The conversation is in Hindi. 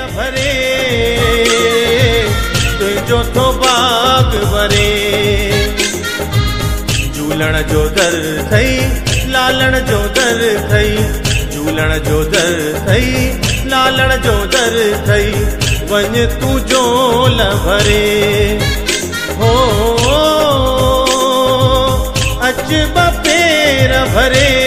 भरे तुझो थो बाग भरे झूलण जो दर थई लालण जो दर थई झूलण जो दर थई लालण जो दर थई वञ तू झोल भरे हो अच ब पेर भरे